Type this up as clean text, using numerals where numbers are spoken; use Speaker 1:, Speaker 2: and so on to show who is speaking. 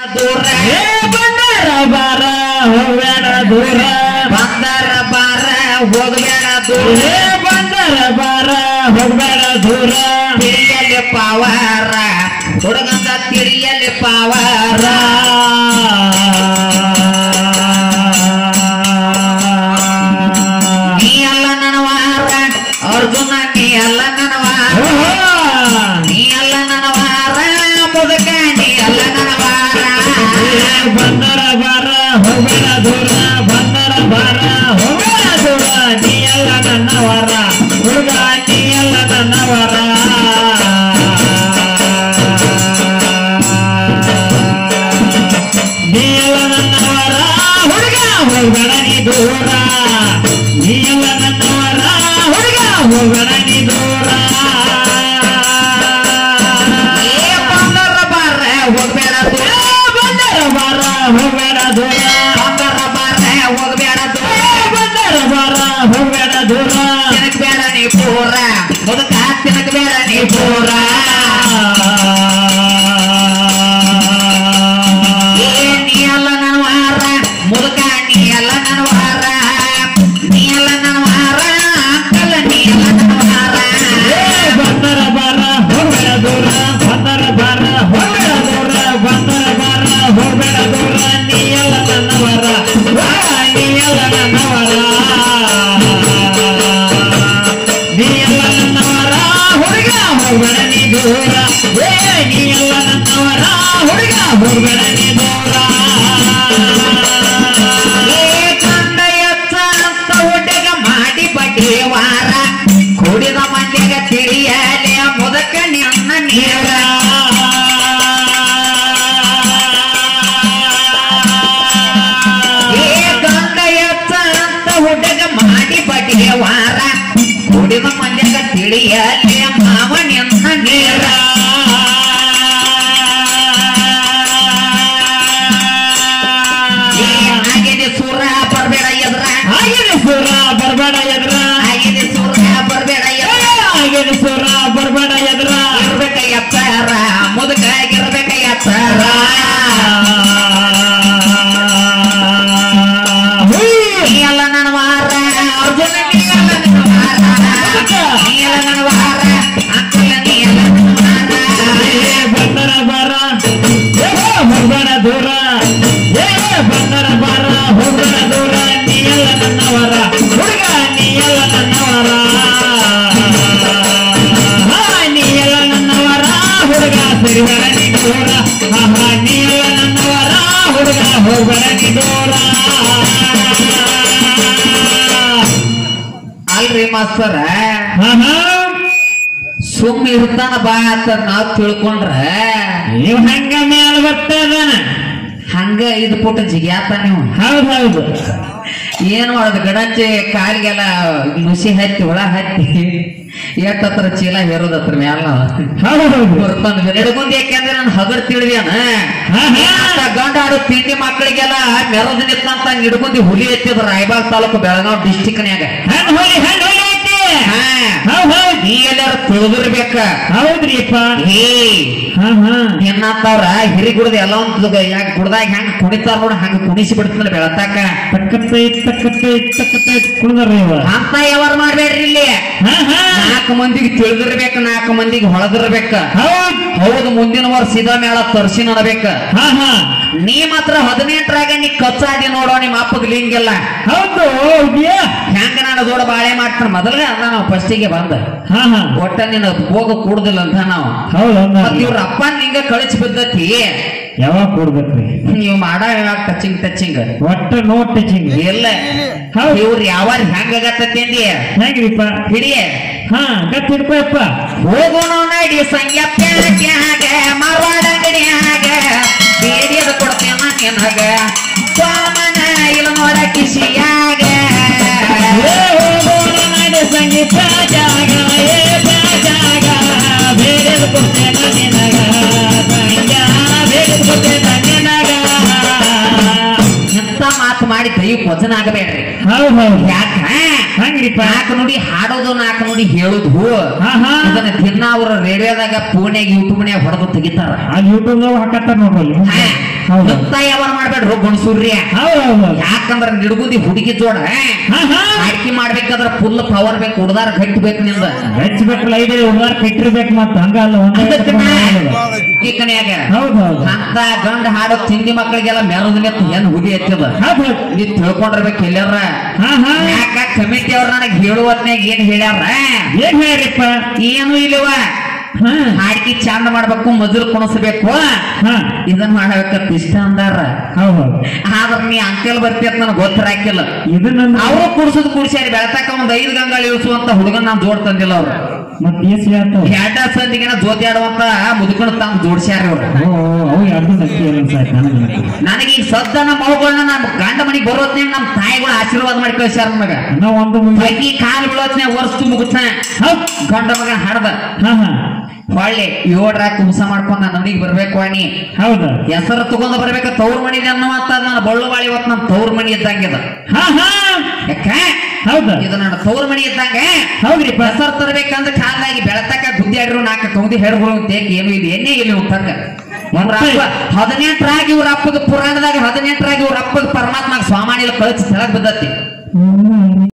Speaker 1: ದೂರ
Speaker 2: ಬಂದರ ಬಾರ ಹೋಗ್ಬೇಡ ದೂರ
Speaker 1: ಬಂದರ ಬಾರ ಹೋಗಬೇಡ ದೂರ
Speaker 2: ಬಂದರ ಬಾರ ಹೋಗ್ಬೇಡ ದೂರ
Speaker 1: ತಿರಿಯಲ್ಲಿ ಪಾವಾರ ಹುಡುಗಂದ ತಿರಿಯಲ್ಲಿ ಪಾವಾರ ನೀ ಅಲ್ಲ ನನ್ನ ವಾರ ಅರ್ಜುನ ನೀ ಅಲ್ಲ ನನ್ನ ವಾರ ನೀ ಅಲ್ಲ ನನ್ನ ವಾರ ಮುದುಕ ನೀ ಅಲ್ಲ ನನ್ನ ವಾರ
Speaker 2: ಬಂದರ ಬಾರ ಹೋಗ್ಬೇಡ ದೂರ ಬಂದರ ಬಾರ ಹೋಗ್ಬೇಡ ದೂರ ನೀ ಎಲ್ಲ ನನ್ನ ವರ ಹುಡುಗ ನೀ ಎಲ್ಲ ನನ್ನ ವರ ನೀ ಎಲ್ಲ ನನ್ನ ವರ ಹುಡುಗ ಹೋಗ್ಬೇಡ ನೀ ದೂರ ನೀ ಎಲ್ಲ ನನ್ನ ವರ ಹುಡುಗ ಹೋಗ್ಬೇಡ ನೀ ದೂರ
Speaker 1: ಬಂದರ ಬಾರ ಹೋಗ್ಬೇಡ ದೂರ
Speaker 2: ಬಂದರ ಬಾರ ಹೋಗ್ಬೇಡ ದೂರ
Speaker 1: ಬಂದರ ಬಾರ ಹೋಗ್ಬೇಡ ದೂರ
Speaker 2: ಬಂದರ ಬಾರ ಹೋಗ್ಬೇಡ ದೂರ
Speaker 1: ತಿನಕ್ ಬೇಡ ನೀ ಪೂರ ಮುದುಕ ತಿನಕ್ ಬೇಡ ನೀ ಪೂರ ನೀ ಅಲ್ಲ ನನ್ನ ವಾರ ಮುದುಕ ನೀ ಅಲ್ಲ ನನ್ನ ವಾರ ನೀ ಅಲ್ಲ ನನ್ನ ವಾರ ಅಂಕಲ್ ನೀ ಅಲ್ಲ ನನ್ನ ವಾರ
Speaker 2: ಬಂದರ ಬಾರ ಹೋಗ್ಬೇಡ ದೂರ ಬಂದರ ಬಾರ ಹೋಗ್ಬೇಡ ದೂರ ಬಂದರ ಬಾರ ಹೋಗ್ಬೇಡ ದೂರ ನೀ ಎಲ್ಲ ನನ್ನ ವರ ನೀ ಎಲ್ಲ ನನ್ನ ವರ ನೀ ಎಲ್ಲ ನನ್ನ ವರ ಹುಡುಗ ಹೋಗ್ಬೇಡ ನೀ ದೂರ ನೀ ಎಲ್ಲ ನನ್ನ ವರ ಹುಡುಗ ಹೋಗ್ಬೇಡ ನೀ ದೂರ
Speaker 1: ಕಂಡ ಎತ್ತ ಅಂತ ಹುಡುಗ ಮಾಡಿ ಬಡ್ಡಿ ವಾರ ಕುಡಿದ ಮಂದಿಗ ತಿಳಿಯಲಿ ಮುದಕ ನಿನ್ನ ನೀರ ಗಂಡ ಎತ್ತ ಅಂತ ಹುಡುಗ ಮಾಡಿ ಬಡ್ಡಿ ವಾರ ಕುಡಿದ ಮಂದಿಗ ತಿಳಿಯಲಿ ಮಾವ ನಿನ್ನ ನೀರ ಆಗಿದೆ ಸೂರ ಬರ್ಬೇಡ ಎದ್ರ
Speaker 2: ಹಾಗೇನೆ ಸೂರ ಬರ್ಬೇಡ ಎದ್ರ
Speaker 1: ಆಗಿದೆ ಸೂರ ಬರ್ಬೇಡ ಎದ್ರ
Speaker 2: ಹಾಗೇನೆ ಸೂರ ಬರ್ಬೇಡ ಎದ್ರ
Speaker 1: ಇರ್ಬೇಕ ಎತ್ತಾರ ಮುದುಕ ಇರ್ಬೇಕ ಎತ್ತಾರ ನೀ ಅಲ್ಲ ನನ್ನ ವಾರ ಅರ್ಜುನ ನೀ ಅಲ್ಲ ನನ್ನ ವಾರ ನೀ ಅಲ್ಲ ನನ್ನ ವಾರ ಅಂಕಲ ನೀ ಅಲ್ಲ ನನ್ನ ವಾರ
Speaker 2: ಬಂದರ ಬಾರ ಹೋಗ್ಬೇಡ ದೂರ ಬಂದರ ಬಾರ ಹೋಗ್ಬೇಡ ದೂರ ನೀ ಎಲ್ಲ ನನ್ನ ವರ ಹುಡುಗ ನೀ ಎಲ್ಲ ನನ್ನ ವರ ನೀ ಎಲ್ಲ ನನ್ನ ವರ ಹುಡುಗ ಸರಿಬೇಡ ನೀ ದೂರ ನೀ ಎಲ್ಲ ನನ್ನ ವರ ಹುಡುಗ ಹೋಗ್ಬೇಡ ನೀ ದೂರ
Speaker 1: ಅಲ್ರಿ ಮಾಸ್ತರ
Speaker 2: ಹಾ
Speaker 1: ಸುಮ್ಮ ಇರ್ತಾನ ಬಾ ಅಂತ ನಾವ್ ತಿಳ್ಕೊಂಡ್ರ
Speaker 2: ನೀವು ಹಂಗ ಮ್ಯಾಲ ಬರ್ತದ
Speaker 1: ಹಂಗ 5 ಫುಟ್ ಜಿಗ್ಯಾತ ನೀವು
Speaker 2: ಹೌದು ಹೌದು
Speaker 1: ಏನ್ ಮಾಡೋದು ಗಡಂಜಿ ಕಾಲಿಗೆಲ್ಲ ನುಸಿ ಹತ್ತಿ ಹುಳ ಹತ್ತಿ ಎಟ್ಟತ್ರ ಚೀಲ ಹೇರೋದತ್ರ ಮ್ಯಾಲ
Speaker 2: ಹೌದು ಹೌದು
Speaker 1: ಬರ್ತಾನ ನಡ್ಕೊಂಡ್ ಯಾಕೆಂದ್ರೆ ನಾನು ಹಗರ್ ತಿಳಿದ್ಯಾನ ಗಂಡ ಆಡೋ ತಿಂಡಿ ಮಕ್ಕಳಿಗೆಲ್ಲ ಮೆರದ್ ನಿಂತ ಹಿಡ್ಕೊಂಡಿ ಹುಲಿ ಎತ್ತಿದ ರಾಯಬಾಗ್ ತಾಲೂಕು ಬೆಳಗಾವ್ ಡಿಸ್ಟಿಕ್ನ್ಯಾಗ
Speaker 2: ಹಣ್ಣು ಹೋಲಿ ಐತಿ ಹೌದ್ ಹೌದ್
Speaker 1: ನೀ ಎಲ್ಲಾರು ತಿಳಿದಿರ್ಬೇಕ
Speaker 2: ಹೌದ್ರಿಪ್ಪ
Speaker 1: ಹೇ
Speaker 2: ಹಾ ಹಾ
Speaker 1: ಏನಂತವ್ರ ಹಿರಿ ಗುಡ್ದ ಎಲ್ಲ ಒಂದು ಯಾಕೆ ಗುಡ್ದಾಗ ಹೆಂಗ್ ಕುಣಿತಾರ ನೋಡ ಹಂಗ ಕುಣಿಸಿ ಬಿಡ್ತಾನ ಬೆಳತಾಕ
Speaker 2: ತಕ್ಕತ್ತೈ ಕುಡ್ದಾರ್ರಿ ಇವ
Speaker 1: ಅಂತ ಯಾವಾರ ಮಾಡ್ಬೇಡ್ರಿ ಇಲ್ಲಿ
Speaker 2: ಹಾ ಹಾ
Speaker 1: 4 ಮಂದಿಗೆ ತಿಳಿದಿರ್ಬೇಕ 4 ಮಂದಿಗೆ ಹೊಳದಿರ್ಬೇಕ
Speaker 2: ಹೌದ್
Speaker 1: ಹೌದು ಮುಂದಿನ ವರ್ಷ ಇದ ಮೇಳ ತರ್ಸಿ ನೋಡ್ಬೇಕ
Speaker 2: ಹಾ ಹಾ
Speaker 1: ನೀ ಮಾತ್ರ 18ರಾಗ ನೀ ಕಚ್ಚಾದಿ ನೋಡೋ ನಿಮ್ಮ ಅಪ್ಪಗ ಲಿಂಗಿಲ್ಲ
Speaker 2: ಹೌದು ಹೌದ್ಯಾ
Speaker 1: ಹೆಂಗ ನಾನು ದೊಡ್ಡ ಬಾಳೆ ಮಾಡ್ತಾನ ಮೊದಲ ಅದ ನಾವು ಫಸ್ಟಿಗೆ ಬಂದ
Speaker 2: ಹಾ ಹಾ
Speaker 1: ಒಟ್ಟ ನಿನ್ನ ಹೋಗ ಕೂಡುದಿಲ್ಲ ಅಂತ ನಾವು
Speaker 2: ಹೌದು
Speaker 1: ಮತ್ ಇವ್ರ ಅಪ್ಪ ನಿಂಗ ಕಳಿಸಿ ಬಿದ್ದತಿ
Speaker 2: ಯಾವಾಗ ಕೊಡ್ಬೇಕ್ರಿ
Speaker 1: ನೀವು ಮಾಡೋ ಟಚಿಂಗ್ ಟಚಿಂಗ್
Speaker 2: ಒಟ್ಟ ನೋ ಟಚಿಂಗ್
Speaker 1: ಇಲ್ಲ
Speaker 2: ಹೌದು
Speaker 1: ಇವ್ರ ಯಾವಾರ ಹೆಂಗಾಗತ್ತತಿ ಅಂದಿ
Speaker 2: ಹೆಂಗ್ರಿಪ್ಪ
Speaker 1: ಹಿಡಿಯ
Speaker 2: ಹಾ ಗಟ್ಟಿ ಹಿಡ್ಕೊಯಪ್ಪ
Speaker 1: ಹೋಗೋಣ ನಡಿ ಸಂಗ್ಯಾಗ ಮಾರವಾಡ ಅಂಗಡಿಯಾಗ ಬೇಡಿಯದ ಕೊಡ್ತೇನ ನಿನಗ ಸೋಮನ ಇಲ್ಲ ನೋಡ ಕಿಸಿಯಾಗ
Speaker 2: ಹೋಗೋಣ ನಡೆ ಸಂಗೀತ ಜಾಗ ಜಾಗ ಬೇರೆ ಕೊಡ್ತೇನ ನಿನಗ ಬೇರೆ ಕೊಡ್ತೇನ ನಿನಗ
Speaker 1: ಎಂತ ಮಾತು ಮಾಡಿ ದೈವಕ್ಕೆ ವಚನ ಆಗಬೇಡ್ರಿ
Speaker 2: ಹೌದು ಹೌದು
Speaker 1: ಯಾಕ
Speaker 2: ಹಂಗ್ರಿಪ್ಪ
Speaker 1: 4 ನುಡಿ ಹಾಡೋದು 4 ನುಡಿ ಹೇಳುದು
Speaker 2: ಹಾ ಹಾ
Speaker 1: ಇದನ್ನ ದಿನ ಅವ್ರ ರೇಡಿಯೋದಾಗ ಫೋನ್ಯಾಗ ಯೂಟ್ಯೂಬ್ನ್ಯಾಗ ಹೊಡೆದು ತೆಗಿತಾರ
Speaker 2: ಆ ಯೂಟ್ಯೂಬ್ ಹಾಕತ್ತಾರ ನೋಡ್ರಿ ಹೌದು.
Speaker 1: ಮುಕ್ತಾಯ ವ್ಯವಹಾರ ಮಾಡ್ಬೇಡ್ರು ಗುಣಸೂರ್ಯ.
Speaker 2: ಹೌದು
Speaker 1: ಯಾಕಂದ್ರ ನಿಡುಗುದಿ ಹುಡುಗಿ ಜೋಡ ಆಯ್ಕೆ ಮಾಡ್ಬೇಕಾದ್ರ ಫುಲ್ ಪವರ್ ಬೇಕು, ಹುಡುಗಾರ ಗಟ್ಟಿ ಬೇಕು ನಿಂದ.
Speaker 2: ಹೆಚ್ಚಬೇಕಲ್ಲ ಐದೇ ಹುಡುಗಾರ ಕೆಟ್ಟಿರ್ಬೇಕು ಮತ್ತ ಹಂಗಲ್ಲ
Speaker 1: ಈ ಕನೆಯಾಗ
Speaker 2: ಹೌದು ಹೌದು
Speaker 1: ಅಂತ ಗಂಡ ಹಾಡೋ ತಿಂಡಿ ಮಕ್ಕಳಿಗೆಲ್ಲ ಮೆರದು ನಿಂತು ಹೆಣ್ಣು ಹುಡಿ ಹಚ್ಚದ.
Speaker 2: ಹೌದು
Speaker 1: ನೀ ತಿಳ್ಕೊಂಡಿರ್ಬೇಕು ಎಲ್ಲಾರ. ಯಾಕ ಕಮಿಟಿ ಅವ್ರ ನನಗ್ ಹೇಳುವತ್ನಾಗ ಏನ್ ಹೇಳ್ಯಾರ?
Speaker 2: ಏನ್ ಹೇಳ್ರಿಪ್ಪ?
Speaker 1: ಏನು ಇಲ್ಲವ, ಹಾಡ್ಕಿ ಚಂದ ಮಾಡ್ಬೇಕು, ಮೊದಲು ಕುಣಿಸ್ಬೇಕು, ಇದನ್ನ ಮಾಡಬೇಕಂತ ಇಷ್ಟ ಅಂದಾರ.
Speaker 2: ಹೌದು
Speaker 1: ಆದ್ರ ನೀ ಅಂಕಲ್ ಬರ್ತಿಯತ್ ನನಗೆ ಗೊತ್ತಿರಾಕಿಲ್ಲ.
Speaker 2: ಇದನ್ನ
Speaker 1: ಅವರು ಕುಡ್ಸದ್ ಕುಡ್ಸ್ಯಾರಿ ಬೆಳತಾಕ ಒಂದ್ 5 ಗಂಗಾಳ ಇಳಿಸುವಂತ ಹುಡುಗನ್ ನಾನ್ ಜೋಡ್ ತಂದಿಲ್ಲ ಅವ್ರು.
Speaker 2: ಮತ್ತೆ
Speaker 1: ಎರಡ ಸಂದಿಗೆನ ಜೋತಿ ಆಡುವಂತ ಮುದುಕಣ ತಂದು ಜೋಡ್ಸ್ಯಾರ ಅವ್ರು. ನನಗೆ ಈಗ ಸದ್ದ ನಮ್ಮ ಮಗುಗಳನ್ನ ನಮ್ಮ ಗಂಡ ಮನಿಗೆ ಬರೋತ್ನಾಗ ನಮ್ಮ ತಾಯಿಗಳು ಆಶೀರ್ವಾದ ಮಾಡಿ ಕಳ್ಸ್ಯಾರ ನನಗ. ಈ ಕಾಲು ಬೀಳೋತ್ನಾಗ ವರ್ಷ ಮುಗುತ್ತ ಗಂಡ ಮಗ ಹಾಡ್ದ ಹೊಳ್ಳಿ 7 ಕುಂಸ ಮಾಡ್ಕೊಂಡ್ ನನ್ನ ಮನಿಗೆ ಬರ್ಬೇಕು ವಾಣಿ.
Speaker 2: ಹೌದ
Speaker 1: ಹೆಸರು ತಗೊಂಡ ಬರ್ಬೇಕ ತವ್ರ ಮನಿ ಅನ್ನುವಂತ ನನ್ನ ಬಳ್ಳು ಬಾಳಿ ಇವತ್ತು ನಮ್ಮ ತವ್ರ ಮನಿ ಇದ್ದಂಗಿದ. ಯಾಕ
Speaker 2: ಹೌದ
Speaker 1: ಇದು ನನ್ನ ತವ್ರ ಮನಿ ಇದ್ದಂಗ.
Speaker 2: ಹೌದ್ರಿ
Speaker 1: ಹೆಸರು ತರಬೇಕಂದ್ರೆ ಕಾಲಾಗಿ ಬೆಳತಕ್ಕ ಬುದ್ಧಿ ಆಡಿರು 4 ಕೌದಿ ಹೇಳ್ಗಳು ತೇಕ್ ಏನು ಇದು ಎಣ್ಣೆ ಇಲ್ಲಿ ಉತ್ತಂಗ. 18ರಾಗಿ ಇವ್ರ ಅಪ್ಪಗ ಪುರಾಣದಾಗ 18ರಾಗಿ ಇವ್ರ ಅಪ್ಪಗ ಪರಮಾತ್ಮ ಸ್ವಾಮಾನಿಲ ಕಳಿಸಿ ತೆಳಗ್ ಬಿದ್ದತಿ.